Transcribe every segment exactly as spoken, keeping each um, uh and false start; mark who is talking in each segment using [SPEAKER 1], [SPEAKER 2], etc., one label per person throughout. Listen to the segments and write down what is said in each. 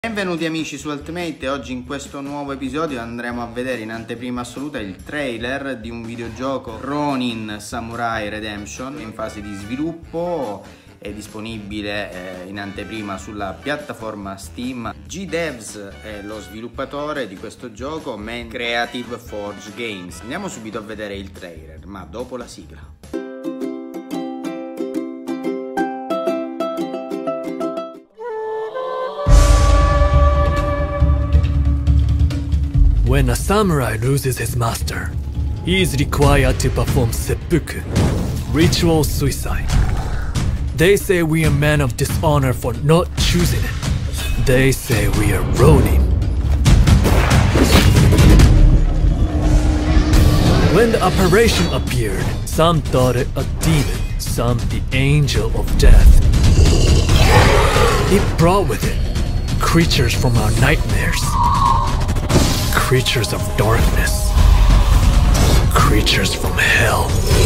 [SPEAKER 1] Benvenuti amici su Ultimate. Oggi in questo nuovo episodio andremo a vedere in anteprima assoluta il trailer di un videogioco Ronin Samurai Redemption in fase di sviluppo. È disponibile eh, in anteprima sulla piattaforma Steam. G-Devs è lo sviluppatore di questo gioco, Main Creative Forge Games. Andiamo subito a vedere il trailer, ma dopo la sigla.
[SPEAKER 2] When a samurai loses his master, he is required to perform seppuku, ritual suicide. They say we are men of dishonor for not choosing it. They say we are Ronin. When the apparition appeared, some thought it a demon, some the angel of death. It brought with it creatures from our nightmares. Creatures of darkness. Creatures from hell.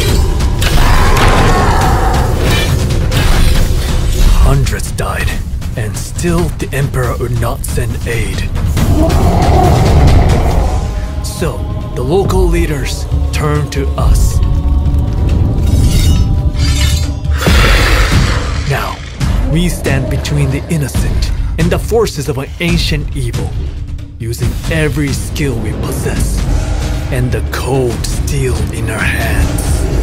[SPEAKER 2] Hundreds died, and still the Emperor would not send aid. So, the local leaders turned to us. Now, we stand between the innocent and the forces of an ancient evil, using every skill we possess, and the cold steel in our hands.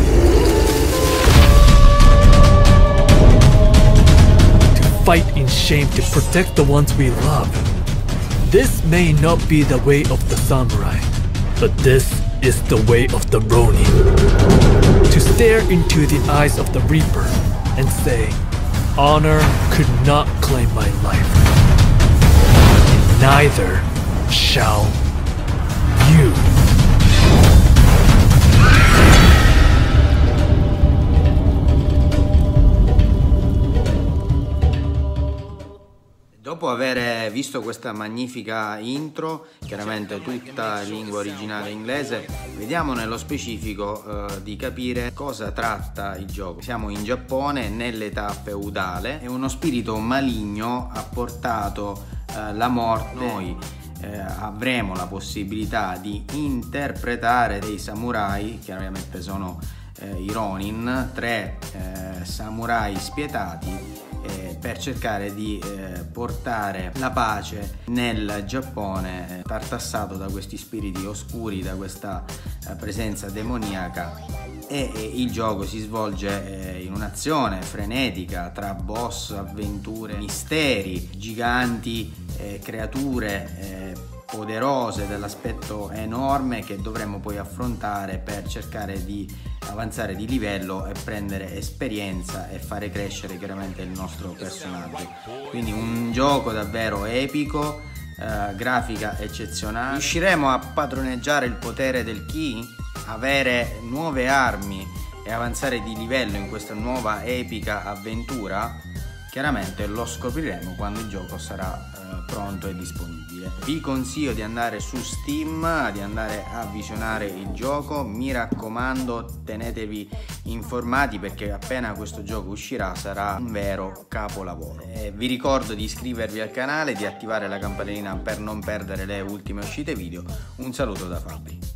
[SPEAKER 2] To fight in shame to protect the ones we love. This may not be the way of the samurai, but this is the way of the Ronin. To stare into the eyes of the Reaper and say, honor could not claim my life. And neither shall you.
[SPEAKER 1] Dopo aver visto questa magnifica intro, chiaramente tutta in lingua originale inglese, vediamo nello specifico eh, di capire cosa tratta il gioco. Siamo in Giappone nell'età feudale e uno spirito maligno ha portato eh, la morte. Noi Eh, avremo la possibilità di interpretare dei samurai, chiaramente sono eh, i Ronin, tre eh, samurai spietati eh, per cercare di eh, portare la pace nel Giappone eh, tartassato da questi spiriti oscuri, da questa eh, presenza demoniaca. E, e il gioco si svolge eh, in un'azione frenetica tra boss, avventure, misteri, giganti, eh, creature eh, poderose dall'aspetto enorme che dovremo poi affrontare per cercare di avanzare di livello e prendere esperienza e fare crescere chiaramente il nostro personaggio. Quindi un gioco davvero epico, eh, grafica eccezionale. Riusciremo a padroneggiare il potere del Ki, avere nuove armi e avanzare di livello in questa nuova epica avventura? Chiaramente lo scopriremo quando il gioco sarà eh, pronto e disponibile. Vi consiglio di andare su Steam, di andare a visionare il gioco. Mi raccomando, tenetevi informati perché appena questo gioco uscirà sarà un vero capolavoro. E vi ricordo di iscrivervi al canale, di attivare la campanellina per non perdere le ultime uscite video. Un saluto da Fabri.